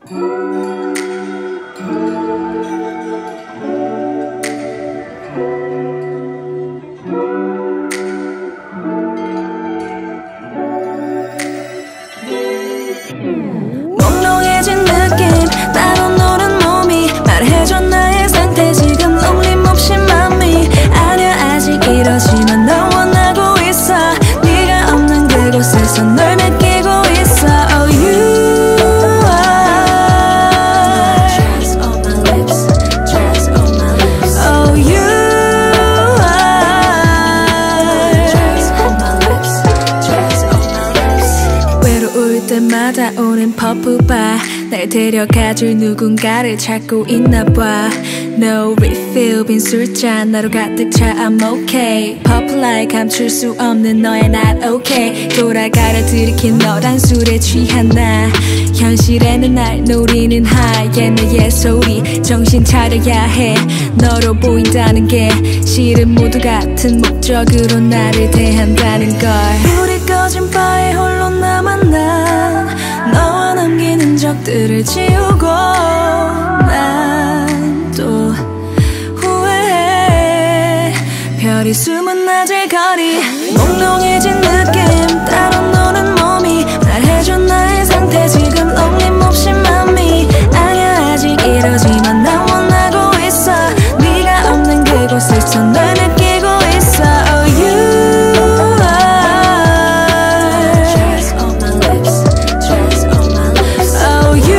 몽롱해진 느낌 따로 노는 몸이 말해줘 나의 상태 지금 놀림없이 맘이 아냐 아직 이러지만 널 원하고 있어 네가 없는 그곳에서 널 느끼고 있어 Oh you are Dress on my lips Dress on my lips Oh you are Dress on my lips Dress on my lips 외로울 때마다 오는 퍼프바 날 데려가줄 누군가를 찾고 있나봐 No refill 빈 술잔 나로 가득 차 I'm okay Pop like 감출 수 없는 너의 not okay 돌아가려 들이킨 너란 술에 취한 나 현실에는 날 노리는 hi에나의 소리 정신 차려야 해 너로 보인다는 게 실은 모두 같은 목적으로 나를 대한다는 걸 불이 꺼진 바에 홀로 남은 난 너와 남긴 흔적들을 지우고 난 또 후회해 별이 숨은 낮의 거리 몽롱해진 느낌 따로 노는 몸이 말해줘 나의 상태 지금 놀림없이 맘이 아냐 아직 이러지만 난 원하고 있어 네가 없는 그곳에서 널 느끼고 있어 Oh you are Dress on my lips Dress on my lips Oh you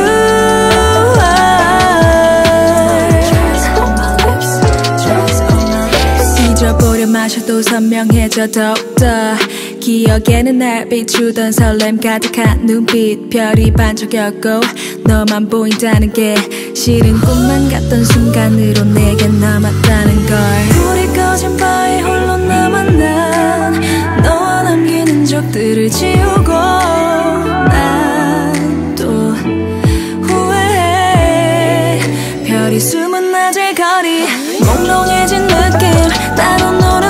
are Dress on my lips Dress on my lips 잊어보려 마셔도 선명해져 더욱더 기억에는 날 비추던 설렘 가득한 눈빛 별이 반짝였고 너만 보인다는 게 실은 꿈만 같던 순간으로 내게 남았다는 걸 불이 꺼진 바에 홀로 남은 난 너와 남긴 흔적들을 지우고 난 또 후회해 별이 숨은 낮의 거리 몽롱해진 느낌 따로 노는